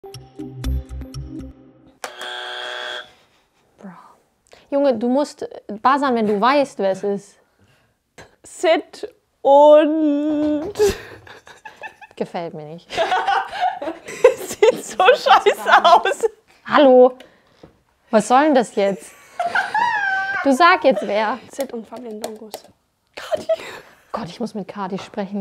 Bro. Junge, du musst buzzern, wenn du weißt, wer es ist. Sid und... Gefällt mir nicht. Sieht so scheiße aus. Hallo? Was soll denn das jetzt? Du sag jetzt wer. Sid und Fabian Dongus. Gott, ich muss mit Kati sprechen.